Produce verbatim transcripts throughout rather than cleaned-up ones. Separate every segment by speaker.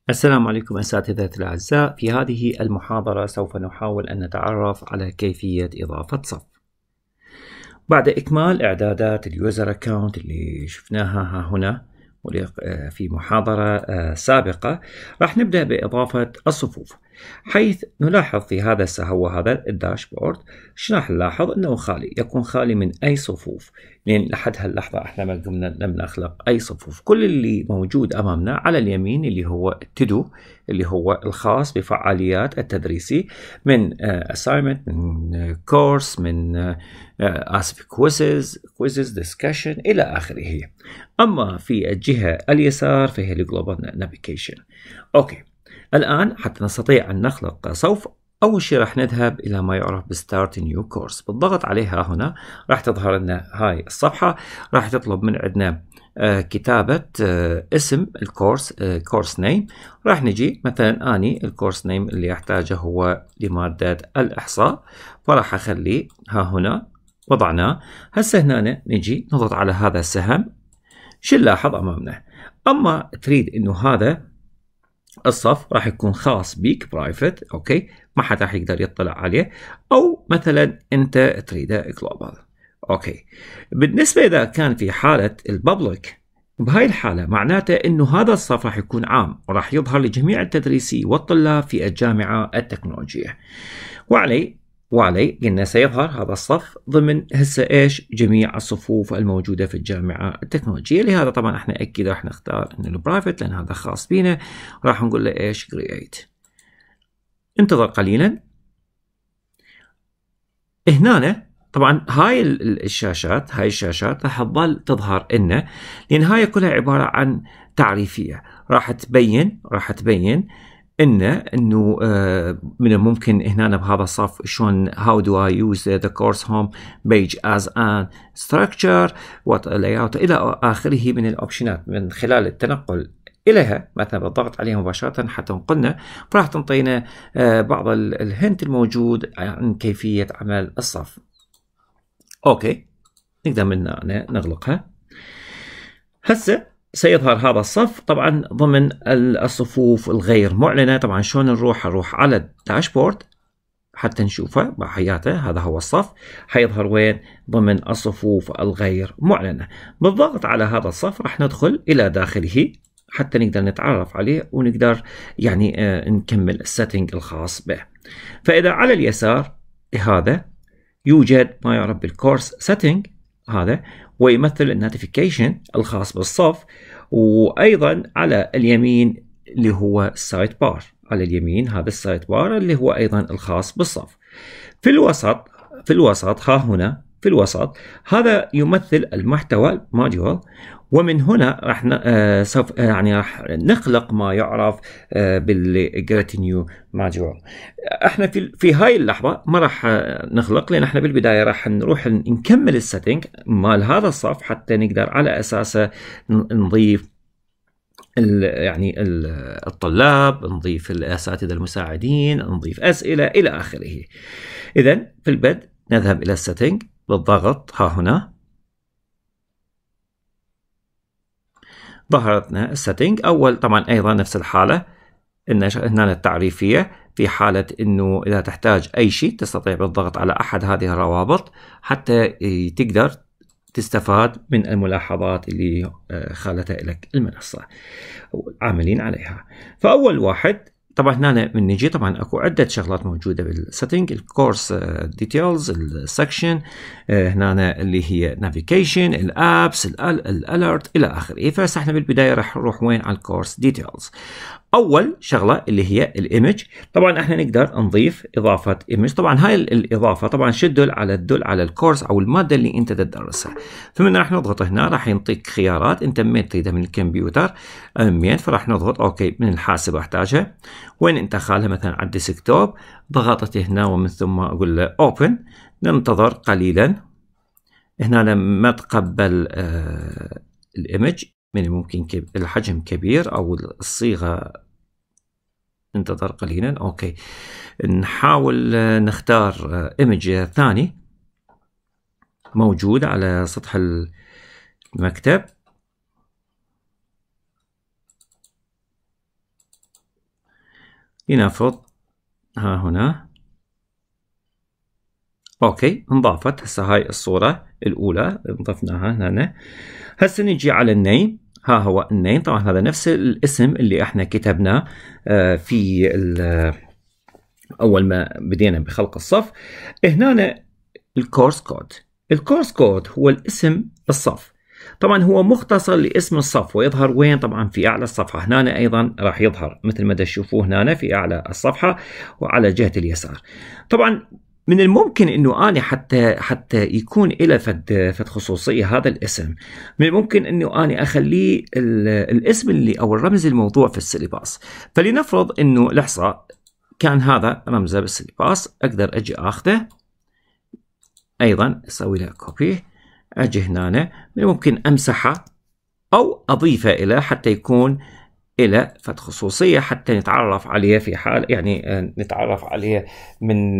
Speaker 1: السلام عليكم أساتذتي الأعزاء. في هذه المحاضرة سوف نحاول أن نتعرف على كيفية إضافة صف. بعد إكمال إعدادات اليوزر أكاونت اللي شفناها ها هنا في محاضرة سابقة، راح نبدأ بإضافة الصفوف، حيث نلاحظ في هذا السهو هذا الداشبورد شو راح نلاحظ انه خالي، يكون خالي من اي صفوف، لان لحد هاللحظة احنا ما قمنا لم نخلق اي صفوف. كل اللي موجود امامنا على اليمين اللي هو التدو، اللي هو الخاص بفعاليات التدريسي، من assignment، من كورس، من ask quizzes quizzes discussion الى اخره. اما في الجهة اليسار فهي الجلوبال نافيجيشن. اوكي، الآن حتى نستطيع أن نخلق صف، أول شيء راح نذهب إلى ما يعرف بستارت نيو كورس، بالضغط عليها هنا راح تظهر لنا هاي الصفحة، راح تطلب من عندنا آه كتابة آه اسم الكورس، آه كورس نيم. راح نجي مثلا أني الكورس نيم اللي أحتاجه هو لمادة الإحصاء، فراح أخليه ها هنا وضعناه. هسه هنا نجي نضغط على هذا السهم، شو نلاحظ أمامنا؟ أما تريد إنه هذا الصف راح يكون خاص بيك برايفت، اوكي، ما حد راح يقدر يطلع عليه، او مثلا انت تريده جلوبال. اوكي، بالنسبه اذا كان في حاله الببليك، بهاي الحاله معناته انه هذا الصف راح يكون عام وراح يظهر لجميع التدريسي والطلاب في الجامعه التكنولوجيه. وعلي وعلي قلنا سيظهر هذا الصف ضمن هسه ايش؟ جميع الصفوف الموجوده في الجامعه التكنولوجيه. لهذا طبعا احنا اكيد راح نختار انه البرايفت لان هذا خاص بينا، راح نقول له ايش؟ كرييت. انتظر قليلا. هنا طبعا هاي الشاشات هاي الشاشات راح تظل تظهر لنا، لان هاي كلها عباره عن تعريفيه، راح تبين راح تبين إنه إنه من الممكن هنا بهذا الصف شلون how do I use the course home page as a structure what layout إلى آخره من الأوبشنات، من خلال التنقل إليها مثلا بالضغط عليها مباشرة حتى نقلنا، فراح تنطينا بعض الهنت الموجود عن كيفية عمل الصف. أوكي، نقدر من هنا نغلقها. هسه سيظهر هذا الصف طبعا ضمن الصفوف الغير معلنة. طبعا شلون نروح؟ نروح على الداشبورد حتى نشوفه بحياته. هذا هو الصف، حيظهر وين؟ ضمن الصفوف الغير معلنة. بالضغط على هذا الصف راح ندخل إلى داخله حتى نقدر نتعرف عليه ونقدر يعني آه نكمل السيتنج الخاص به. فإذا على اليسار هذا يوجد ما يعرف بالكورس سيتنج، هذا ويمثل النوتيفيكيشن الخاص بالصف، وايضا على اليمين اللي هو السايد بار، على اليمين هذا السايد بار اللي هو ايضا الخاص بالصف. في الوسط في الوسط ها هنا في الوسط هذا يمثل المحتوى موديول، ومن هنا راح آه سوف آه يعني راح نخلق ما يعرف آه بالجريت نيو موديول. احنا في في هاي اللحظه ما راح نخلق، لان احنا بالبدايه راح نروح نكمل السيتنج مال هذا الصف حتى نقدر على اساسه نضيف يعني الطلاب، نضيف الاساتذه المساعدين، نضيف اسئله الى اخره. اذا في البدء نذهب الى السيتنج بالضغط ها هنا، ظهرتنا السيتنج. اول طبعا ايضا نفس الحاله، ان هنا التعريفيه، في حاله انه اذا تحتاج اي شيء تستطيع بالضغط على احد هذه الروابط حتى تقدر تستفاد من الملاحظات اللي خالتها لك المنصه عاملين عليها. فاول واحد طبعا هنا من نجي طبعا اكو عده شغلات موجوده بالسيتنج، الكورس ديتيلز، السكشن هنا اللي هي نافيجيشن، الابس، الالرت الى اخره. فهسه احنا بالبدايه راح نروح وين؟ على الكورس ديتيلز. اول شغله اللي هي الايمج، طبعا احنا نقدر نضيف اضافه ايمج. طبعا هاي الاضافه طبعا شدل على تدل على الكورس او الماده اللي انت تدرسها. فمن راح نضغط هنا راح ينطيك خيارات انت من تريدها، من الكمبيوتر من، فراح نضغط اوكي. من الحاسب احتاجها، وين انت خالها مثلا على الديسكتوب، ضغطت هنا ومن ثم اقول له اوبن. ننتظر قليلا. هنا لما تقبل آه الايمج من ممكن الحجم كبير او الصيغه، ننتظر قليلا. اوكي، نحاول نختار ايمج ثاني موجود على سطح المكتب. لنفرض ها هنا اوكي انضافت. هسه هاي الصورة الأولى ضفناها هنا. هسه نجي على النيم. ها هو النيم، طبعا هذا نفس الاسم اللي احنا كتبناه في أول ما بدينا بخلق الصف. هنا الكورس كود. الكورس كود هو الاسم الصف، طبعا هو مختصر لاسم الصف ويظهر وين؟ طبعا في أعلى الصفحة. هنا أيضا راح يظهر مثل ما تشوفوه هنا في أعلى الصفحة وعلى جهة اليسار. طبعا من الممكن انه اني حتى حتى يكون له فد فد خصوصيه هذا الاسم، من الممكن انه اني اخليه الاسم اللي او الرمز الموضوع في السيلباس. فلنفرض انه لحظه كان هذا رمزه بالسيلباس، اقدر اجي اخذه ايضا اسوي له كوبي، اجي هنا ممكن امسحه او اضيفه الى حتى يكون الى فد خصوصيه حتى نتعرف عليه في حال يعني نتعرف عليه من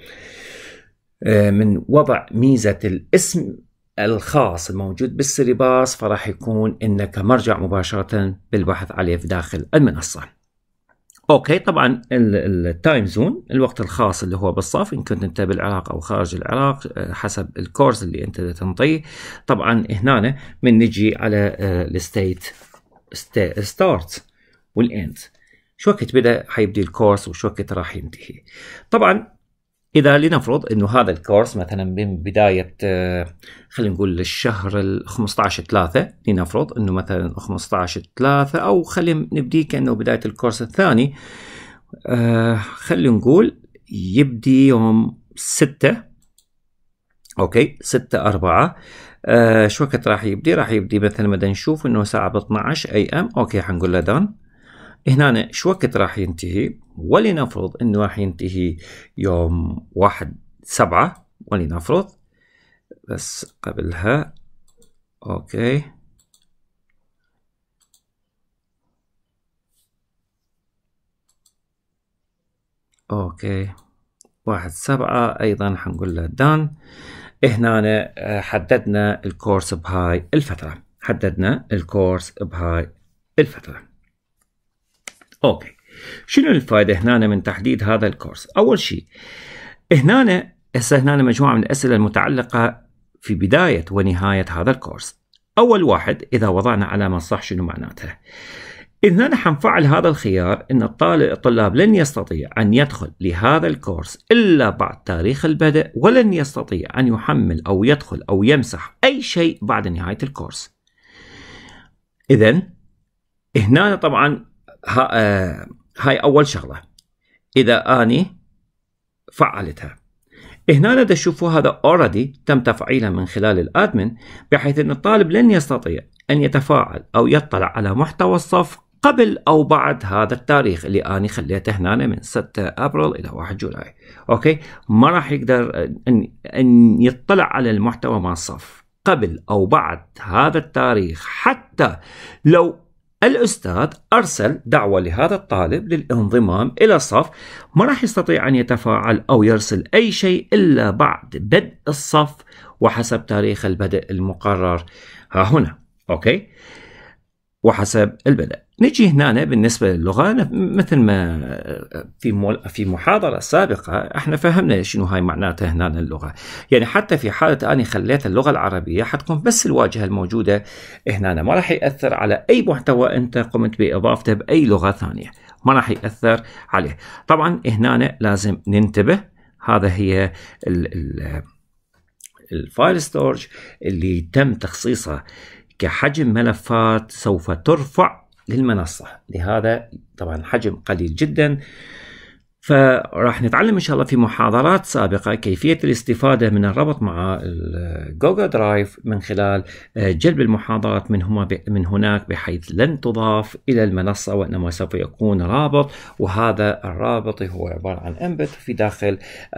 Speaker 1: من وضع ميزة الاسم الخاص الموجود بالسيلباس، فراح يكون انك مرجع مباشرة بالبحث عليه في داخل المنصة. اوكي طبعا التايم زون الوقت الخاص اللي هو بالصف، ان كنت انت بالعراق او خارج العراق حسب الكورس اللي انت تنطيه. طبعا هنا من نجي على الستيت ستارت والاند، شو وقت بدا حيبدي الكورس وشو وقت راح ينتهي. طبعا إذا لنفرض إنه هذا الكورس مثلا من بداية خلينا نقول الشهر ال خمسة عشر ثلاثة، لنفرض إنه مثلا خمسة عشر ثلاثة، أو خلينا نبدي كأنه بداية الكورس الثاني، آه خلينا نقول يبدي يوم ستة، أوكي ستة أربعة. آه شو وقت راح يبدي؟ راح يبدي مثلا بدنا نشوف إنه ساعة اثني عشر أي أم. أوكي حنقول له دان. هنا شو وقت راح ينتهي؟ ولنفرض انه راح ينتهي يوم واحد سبعة ولنفرض، بس قبلها اوكي اوكي واحد سبعة ايضا حنقول له دان. هنا حددنا الكورس بهاي الفترة، حددنا الكورس بهاي الفترة. اوكي شنو الفائدة هنا من تحديد هذا الكورس؟ أول شيء هنا هسه هنا مجموعة من الأسئلة المتعلقة في بداية ونهاية هذا الكورس. أول واحد إذا وضعنا علامة صح شنو معناتها؟ إذا حنفعل هذا الخيار إن الطالب الطلاب لن يستطيع أن يدخل لهذا الكورس إلا بعد تاريخ البدء، ولن يستطيع أن يحمل أو يدخل أو يمسح أي شيء بعد نهاية الكورس. إذن هنا طبعا ها هاي أول شغلة إذا أني فعلتها. هنا تشوفوا هذا already تم تفعيله من خلال الادمن، بحيث أن الطالب لن يستطيع أن يتفاعل أو يطلع على محتوى الصف قبل أو بعد هذا التاريخ اللي أنا خليته هنا من ستة أبريل إلى واحد جولاي. أوكي ما راح يقدر أن, أن يطلع على المحتوى مع الصف قبل أو بعد هذا التاريخ، حتى لو الأستاذ أرسل دعوة لهذا الطالب للانضمام إلى الصف ما راح يستطيع أن يتفاعل أو يرسل أي شيء إلا بعد بدء الصف وحسب تاريخ البدء المقرر ها هنا. أوكي وحسب البدء. نجي هنا بالنسبة للغة مثل ما في في محاضرة سابقة احنا فهمنا شنو هاي معناتها هنا اللغة. يعني حتى في حالة أني خليت اللغة العربية حتكون بس الواجهة الموجودة هنا، ما راح يأثر على أي محتوى أنت قمت بإضافته بأي لغة ثانية، ما راح يأثر عليه. طبعا هنا لازم ننتبه، هذا هي الفايل ستورج اللي تم تخصيصه كحجم ملفات سوف ترفع للمنصة، لهذا طبعا حجم قليل جدا. فراح نتعلم إن شاء الله في محاضرات سابقة كيفية الاستفادة من الربط مع جوجل درايف من خلال جلب المحاضرات من, هما من هناك، بحيث لن تضاف إلى المنصة وإنما سوف يكون رابط، وهذا الرابط هو عبارة عن انبت في داخل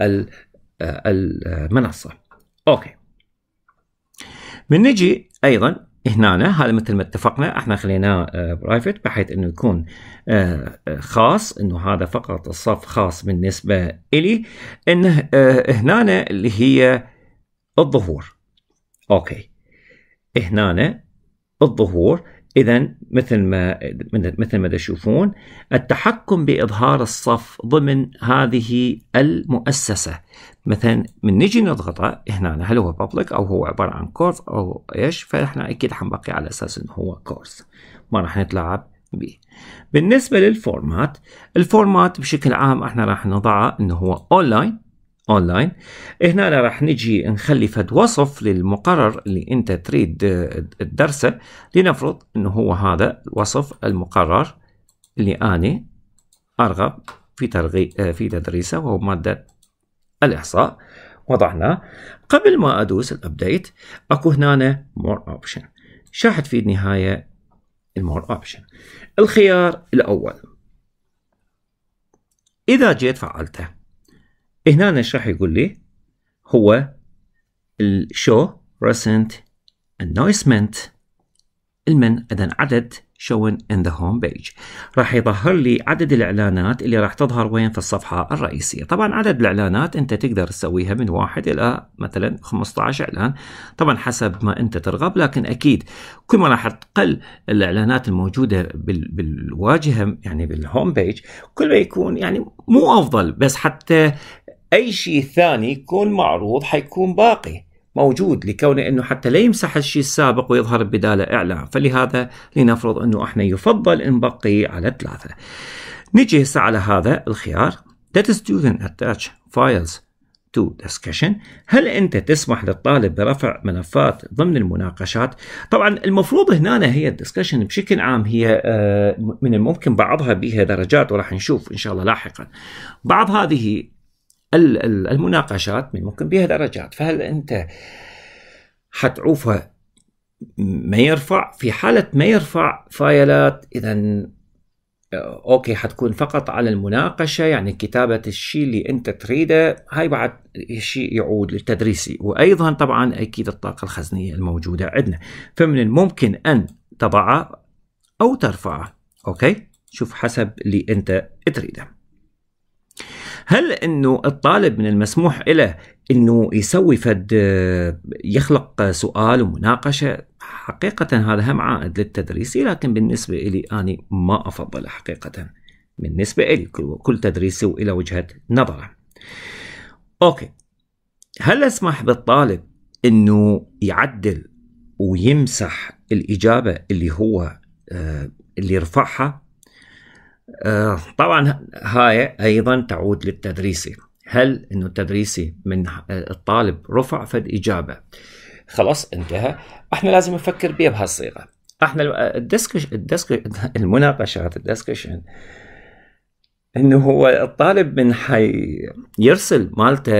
Speaker 1: المنصة. أوكي من نجي أيضا هنا هذا مثل ما اتفقنا احنا خليناه برايفت بحيث انه يكون خاص، انه هذا فقط الصف خاص بالنسبة إلي. انه هنا اللي هي الظهور. اوكي هنا الظهور إذا مثل ما مثل ما تشوفون التحكم بإظهار الصف ضمن هذه المؤسسة، مثلا من نجي نضغطه هنا هل هو public أو هو عبارة عن كورس أو إيش، فإحنا أكيد حنبقي على أساس إنه هو كورس، ما راح نتلاعب به. بالنسبة للفورمات، الفورمات بشكل عام إحنا راح نضعه إنه هو أونلاين. أونلاين هنا راح نجي نخلي فد وصف للمقرر اللي أنت تريد تدرسه، لنفرض إنه هو هذا وصف المقرر اللي أنا أرغب في ترغي في تدريسه، وهو مادة الإحصاء. وضعناه. قبل ما أدوس الأبديت أكو هنا more option. شاحت في النهاية المور اوبشن. الخيار الأول إذا جيت فعلته هنا ايش راح يقول لي؟ هو الشو recent announcement المن إذن عدد shown in the home page، راح يظهر لي عدد الإعلانات اللي راح تظهر وين في الصفحة الرئيسية. طبعا عدد الإعلانات أنت تقدر تسويها من واحد إلى مثلا خمسة عشر إعلان، طبعا حسب ما أنت ترغب، لكن أكيد كل ما راح تقل الإعلانات الموجودة بالواجهة يعني بالهوم بيج كل ما يكون يعني مو أفضل، بس حتى أي شيء ثاني يكون معروض حيكون باقي موجود، لكونه أنه حتى لا يمسح الشيء السابق ويظهر بداله إعلان. فلهذا لنفرض أنه احنا يفضل أن نبقي على ثلاثة. نجي هسه على هذا الخيار Let the student attach files to discussion. هل أنت تسمح للطالب برفع ملفات ضمن المناقشات؟ طبعا المفروض هنا هي الدسكشن بشكل عام هي من الممكن بعضها بها درجات، وراح نشوف إن شاء الله لاحقا بعض هذه المناقشات من ممكن بها درجات. فهل أنت حتعوفها ما يرفع؟ في حالة ما يرفع فايلات إذن أوكي حتكون فقط على المناقشة، يعني كتابة الشيء اللي أنت تريده، هاي بعد شيء يعود للتدريسي. وأيضا طبعا أكيد الطاقة الخزنية الموجودة عندنا، فمن الممكن أن تضعه أو ترفعه. أوكي شوف حسب اللي أنت تريده. هل انه الطالب من المسموح له انه يسوي فد يخلق سؤال ومناقشه؟ حقيقه هذا هم عائد للتدريسي، لكن بالنسبه لي انا ما افضله حقيقه. بالنسبه لي كل تدريسي والى وجهه نظره. اوكي هل اسمح بالطالب انه يعدل ويمسح الاجابه اللي هو اللي رفعها؟ آه طبعا هاي ايضا تعود للتدريسي. هل انه التدريسي من الطالب رفع فد اجابه خلاص انتهى، احنا لازم نفكر بها بهالصيغه. احنا الدسكش الدسك المناقشات الدسكشن انه هو الطالب من حي يرسل مالته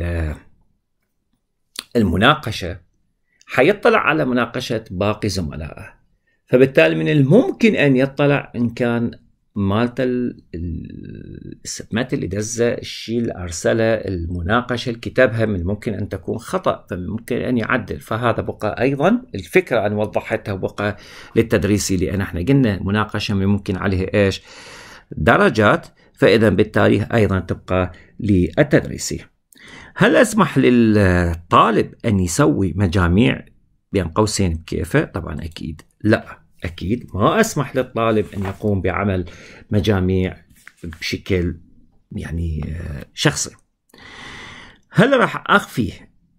Speaker 1: المناقشه حيطلع على مناقشه باقي زملائه، فبالتالي من الممكن ان يطلع ان كان مالته السبمات اللي دزه الشيء اللي ارسله المناقشه اللي كتبها من ممكن ان تكون خطا، فممكن ان يعدل. فهذا بقى ايضا الفكره ان وضحتها بقى للتدريسي، لان احنا قلنا مناقشه من ممكن عليها ايش درجات، فاذا بالتالي ايضا تبقى للتدريسي. هل اسمح للطالب ان يسوي مجاميع بين قوسين بكيفه؟ طبعا اكيد لا، أكيد ما أسمح للطالب أن يقوم بعمل مجاميع بشكل يعني شخصي. هل راح أخفي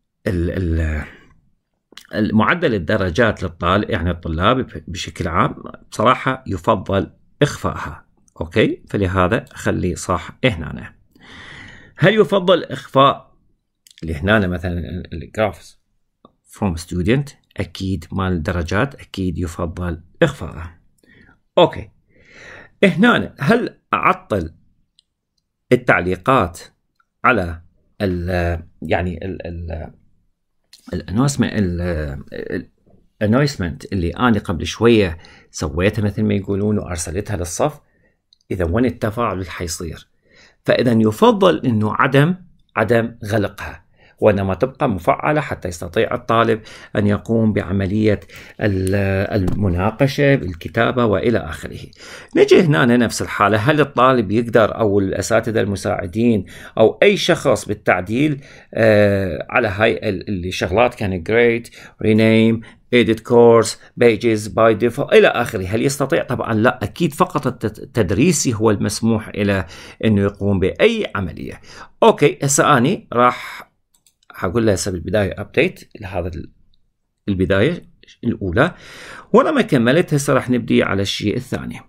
Speaker 1: المعدل الدرجات للطالب يعني الطلاب بشكل عام؟ بصراحة يفضل إخفائها. أوكي فلهذا أخلي صح هنا. هل يفضل إخفاء اللي هنا مثلا الجرافس from student؟ أكيد مال الدرجات أكيد يفضل إخفاءه. أوكي هنا هل أعطل التعليقات على ال يعني ال ال الانونسمنت الانونسمنت اللي أنا قبل شوية سويتها مثل ما يقولون وأرسلتها للصف؟ إذا وين التفاعل اللي حيصير؟ فإذا يفضل إنه عدم عدم غلقها. وإنما تبقى مفعلة حتى يستطيع الطالب أن يقوم بعملية المناقشة بالكتابة وإلى آخره. نجي هنا نفس الحالة، هل الطالب يقدر أو الأساتذة المساعدين أو أي شخص بالتعديل آه على هاي الشغلات كان great rename edit course pages by default إلى آخره، هل يستطيع؟ طبعا لا، أكيد فقط التدريسي هو المسموح إلى أنه يقوم بأي عملية. أوكي، هسه أني راح هقول له هسه بالبداية update لهذا البداية الأولى، ولما كملت هسه راح نبدي على الشيء الثاني.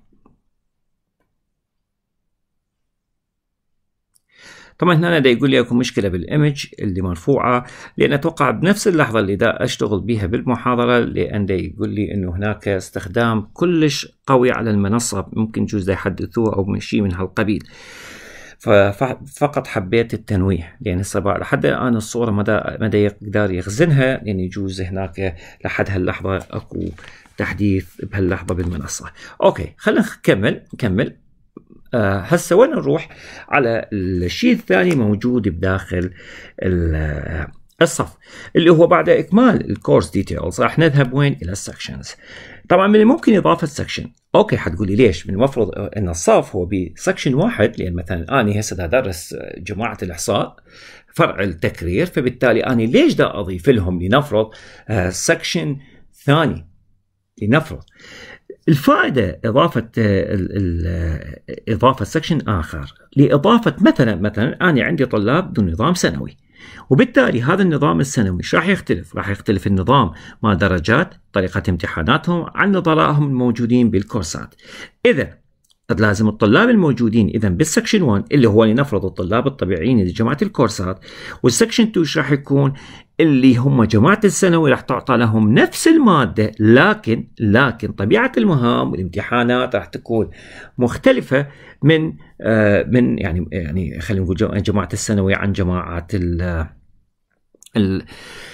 Speaker 1: طبعا هنا دا يقول لي اكو مشكله بالايمج اللي مرفوعه، لان اتوقع بنفس اللحظه اللي دا اشتغل بها بالمحاضره، لان دا يقول لي انه هناك استخدام كلش قوي على المنصه، ممكن جوز دا يحدثوه او شيء من هالقبيل. ففقط حبيت التنويه، لان هسه لحد الان الصوره مدى مدى يقدر يخزنها، لان يجوز هناك لحد هاللحظه اكو تحديث بهاللحظه بالمنصه. اوكي، خلينا نكمل نكمل. آه هسه وين نروح على الشيء الثاني موجود بداخل الصف اللي هو بعد اكمال الكورس ديتيلز راح نذهب وين؟ الى السكشنز. طبعا من الممكن اضافه سكشن. اوكي، حتقولي ليش؟ من المفروض ان الصف هو بسكشن واحد، لان مثلا اني هسه ادرس جماعه الاحصاء فرع التكرير، فبالتالي اني ليش دا اضيف لهم لنفرض آه سكشن ثاني لنفرض. الفائدة إضافة إضافة سكشن آخر لإضافة مثلا مثلا أنا عندي طلاب ذو نظام سنوي، وبالتالي هذا النظام السنوي ايش راح يختلف؟ راح يختلف النظام مع درجات طريقة امتحاناتهم عن نظرائهم الموجودين بالكورسات. إذا لازم الطلاب الموجودين إذا بالسكشن واحد اللي هو لنفرض الطلاب الطبيعيين لجماعة الكورسات، والسكشن اثنين راح يكون اللي هم جماعة الثانوي، راح تعطى لهم نفس المادة، لكن لكن طبيعة المهام والامتحانات راح تكون مختلفة من آه من يعني يعني خلينا نقول جماعة الثانوي عن جماعة ال ال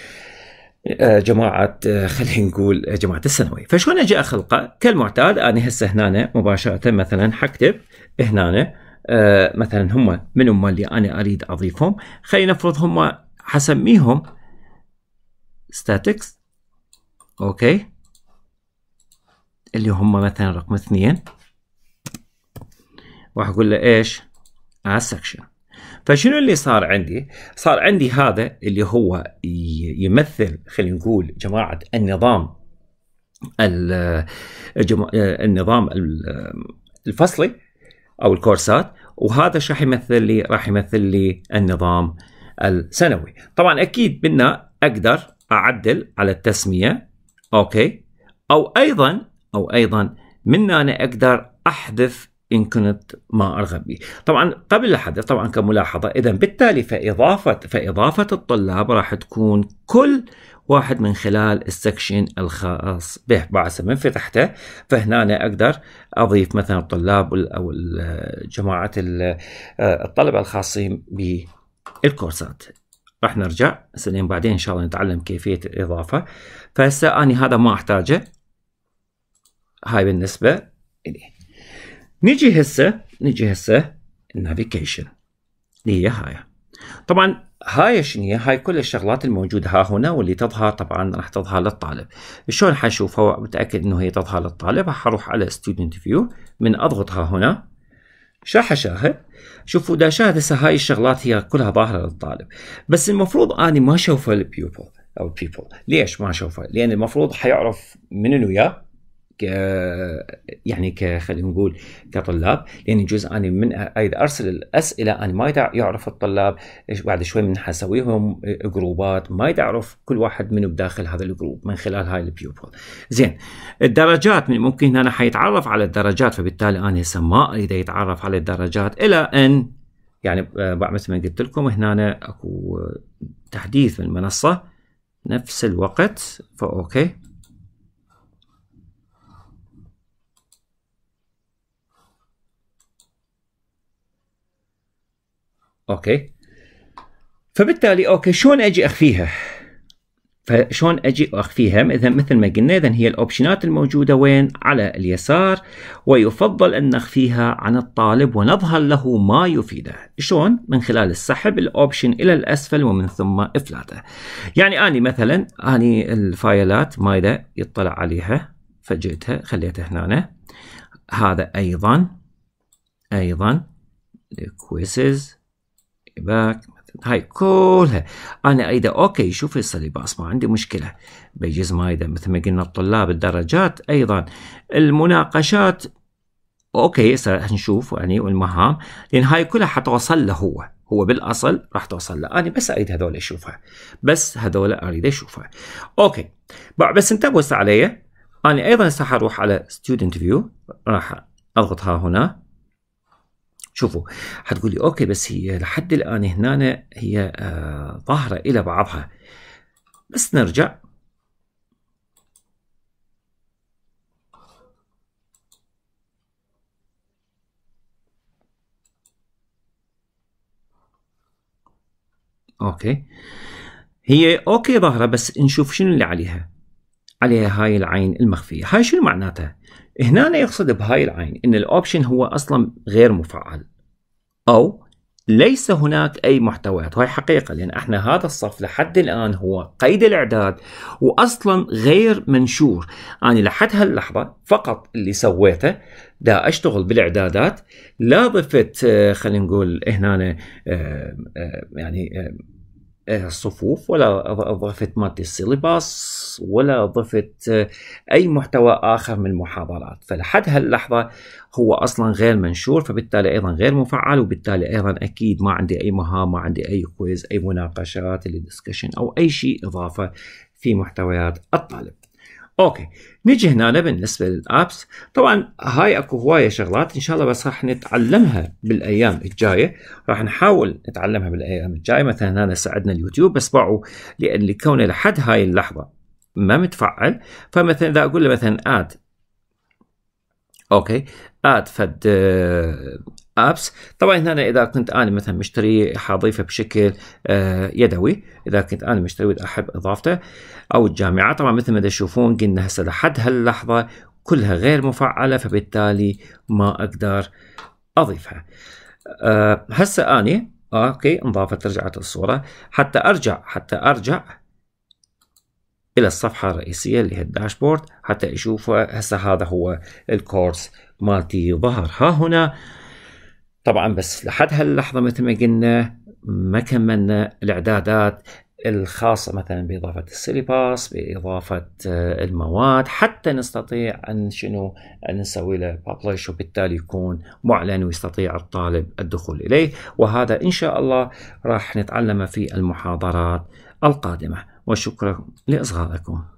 Speaker 1: جماعة خلينا نقول جماعة الثانوي. فشلون اجي اخلقه؟ كالمعتاد انا هسه هنا مباشرة مثلا حكتب هنا آه مثلا هم من هم اللي انا اريد اضيفهم. خلينا نفرض هم حسميهم statics، اوكي، اللي هم مثلا رقم اثنين، راح اقول له ايش؟ على السكشن. فشنو اللي صار عندي؟ صار عندي هذا اللي هو يمثل خلينا نقول جماعة النظام النظام الفصلي أو الكورسات، وهذا شو راح يمثل لي؟ راح يمثل لي النظام السنوي. طبعا أكيد بدنا أقدر أعدل على التسمية، أوكي، أو أيضا أو أيضا من أنا أقدر أحذف إن كنت ما أرغب به. طبعا قبل الحدث طبعا كملاحظة، إذا بالتالي فإضافة فإضافة الطلاب راح تكون كل واحد من خلال السكشن الخاص به. بعد من فتحته فهنا أنا أقدر أضيف مثلا الطلاب أو جماعة الطلبة الخاصين بالكورسات. راح نرجع سنين بعدين إن شاء الله نتعلم كيفية الإضافة. فهسه أنا هذا ما أحتاجه، هاي بالنسبة لي. نيجي هسه نيجي هسه النافيجيشن اللي هي هاي. طبعا هاي شنو هي؟ هاي كل الشغلات الموجوده ها هنا واللي تظهر طبعا راح تظهر للطالب. شلون حشوفها؟ متاكد انه هي تظهر للطالب. حروح على ستودنت فيو، من اضغطها هنا شو راح اشاهد؟ شوفوا دا شاهد هسه هاي الشغلات هي كلها ظاهره للطالب، بس المفروض اني ما اشوفها البيوبل او البيبل. ليش ما اشوفها؟ لان المفروض حيعرف من وياه ك يعني ك خلينا نقول كطلاب، لان يجوز اني من اذا ارسل الاسئله انا ما يعرف الطلاب ايش، بعد شوي من حسويهم جروبات ما يعرف كل واحد منه بداخل هذا الجروب من خلال هاي البيوبل. زين، الدرجات من ممكن هنا حيتعرف على الدرجات، فبالتالي انا هسه ما اريد يتعرف على الدرجات الى ان يعني بعد مثل ما قلت لكم هنا اكو تحديث من المنصه نفس الوقت. فاوكي، اوكي، فبالتالي اوكي شلون اجي اخفيها؟ فشون اجي اخفيها؟ اذا مثل ما قلنا اذا هي الاوبشنات الموجوده وين؟ على اليسار، ويفضل ان نخفيها عن الطالب ونظهر له ما يفيده. شلون؟ من خلال السحب الاوبشن الى الاسفل ومن ثم افلاته. يعني اني مثلا اني الفايلات مايدا يطلع عليها فجئتها خليتها هنا، هذا ايضا ايضا الكويزز باك، هاي كلها انا ايضا اوكي. شوف السيلباس ما عندي مشكله، بيجز مايدا مثل ما قلنا الطلاب، الدرجات، ايضا المناقشات اوكي. هسه نشوف يعني والمهام، لان هاي كلها حتوصل له هو هو بالاصل راح توصل له. انا بس اريد هذول اشوفها، بس هذول اريد اشوفها. اوكي بس انتبهوا هسه علي، انا ايضا هسه حروح على ستودنت فيو، راح اضغطها هنا. شوفوا حتقول لي اوكي بس هي لحد الان هنا هي آه ظاهره الى بعضها. بس نرجع اوكي، هي اوكي ظاهره، بس نشوف شنو اللي عليها. عليها هاي العين المخفيه. هاي شنو معناتها؟ هنا يقصد بهاي العين ان الاوبشن هو اصلا غير مفعل او ليس هناك اي محتويات. وهي حقيقه، لان احنا هذا الصف لحد الان هو قيد الاعداد واصلا غير منشور. انا لحد هاللحظه فقط اللي سويته دا اشتغل بالاعدادات، لا ضفت خلينا نقول هنا يعني الصفوف، ولا ضفت مادة السيلباس، ولا ضفت أي محتوى آخر من المحاضرات. فلحد هاللحظة هو أصلا غير منشور، فبالتالي أيضا غير مفعل، وبالتالي أيضا أكيد ما عندي أي مهام، ما عندي أي كويز، أي مناقشات، اللي ديسكشن أو أي شيء إضافة في محتويات الطالب. اوكي نجي هنا بالنسبه للابس. طبعا هاي اكو هوايه شغلات ان شاء الله بس راح نتعلمها بالايام الجايه، راح نحاول نتعلمها بالايام الجايه. مثلا هنا ساعدنا اليوتيوب، بس باعوا لان لكونه لحد هاي اللحظه ما متفعل، فمثلا اذا اقول له مثلا اد اوكي اد فد ابس. طبعا هنا اذا كنت انا مثلا مشتري حاضيفه بشكل يدوي، اذا كنت انا مشتري ودي احب اضافته، او الجامعات. طبعا مثل ما تشوفون قلنا هسه لحد هاللحظه كلها غير مفعله، فبالتالي ما اقدر اضيفها. أه هسه اني اوكي انضافت، رجعت الصوره. حتى ارجع حتى ارجع الى الصفحه الرئيسيه اللي هي الداشبورد حتى اشوفها. هسه هذا هو الكورس مالتي ظهر ها هنا. طبعا بس لحد هاللحظه مثل ما قلنا ما كملنا الاعدادات الخاصه مثلا باضافه السيلباس، باضافه المواد، حتى نستطيع ان شنو ان نسوي له ببلش، وبالتالي يكون معلن ويستطيع الطالب الدخول اليه. وهذا ان شاء الله راح نتعلمه في المحاضرات القادمه. وشكرا لاصغائكم.